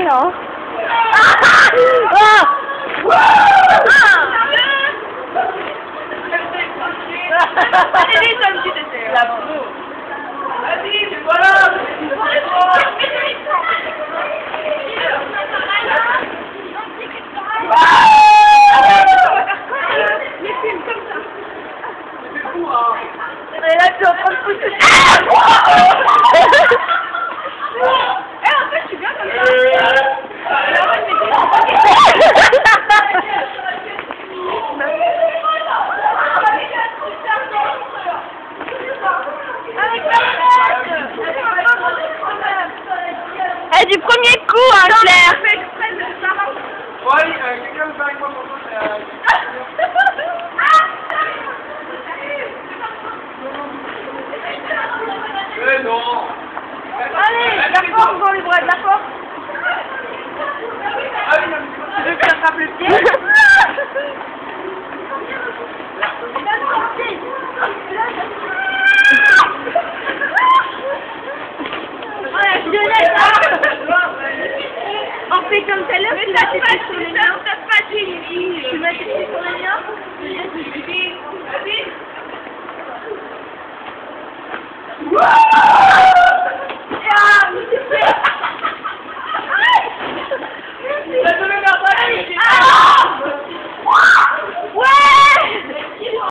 hein. Allez, ça me dit d'essayer. Vas-y, voilà. Et là, tu es en train de pousser. En fait, je suis bien comme ça. Eh, du premier coup, hein, Claire. Ouais, quelqu'un me fait avec moi pour moi. Non. Allez, d'accord, dans les bras, d'accord. Tu veux que je t'attrape le pied? On fait comme tout à l'heure, tu vas t'appuyer sur le mien. Tu vas t'appuyer sur le mien.